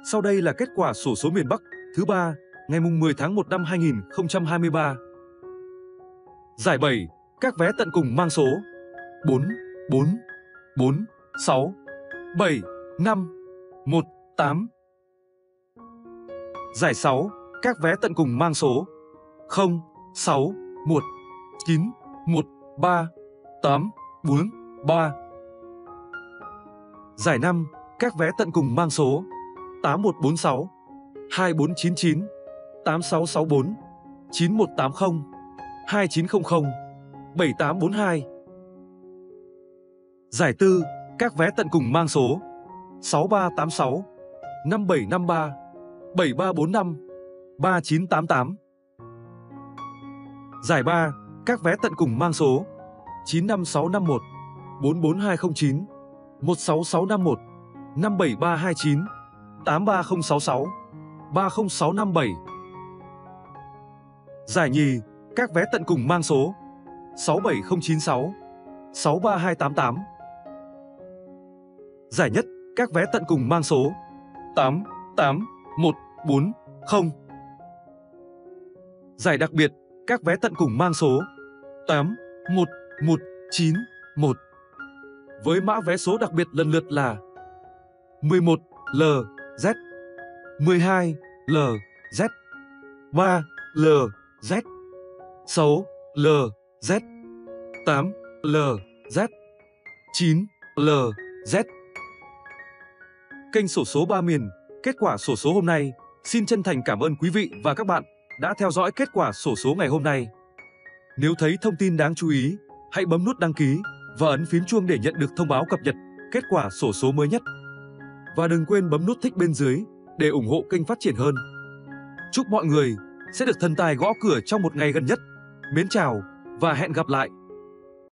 Sau đây là kết quả xổ số miền Bắc thứ 3, ngày 10 tháng 1 năm 2023. Giải 7, các vé tận cùng mang số 4, 4, 4, 6, 7, 5, 1, 8. Giải 6, các vé tận cùng mang số 0, 6, 1, 9, 1, 3, 8, 4, 3. Giải 5, các vé tận cùng mang số 8146, 2499, 8664, 9180, 2900, 7842. Giải 4, các vé tận cùng mang số 6386, 5753, 7345, 3988. Giải 3, các vé tận cùng mang số 95651, 44209, 16651, 57329, 83066, 30657. Giải nhì, các vé tận cùng mang số 67096, 63288. Giải nhất, các vé tận cùng mang số 88140. Giải đặc biệt, các vé tận cùng mang số 81191. Với mã vé số đặc biệt lần lượt là 11LZ, 12LZ, 3LZ, 6LZ, 8LZ, 9LZ. Kênh xổ số 3 miền, kết quả xổ số hôm nay. Xin chân thành cảm ơn quý vị và các bạn đã theo dõi kết quả xổ số ngày hôm nay. Nếu thấy thông tin đáng chú ý, hãy bấm nút đăng ký và ấn phím chuông để nhận được thông báo cập nhật kết quả xổ số mới nhất. Và đừng quên bấm nút thích bên dưới để ủng hộ kênh phát triển hơn. Chúc mọi người sẽ được thần tài gõ cửa trong một ngày gần nhất. Mến chào và hẹn gặp lại!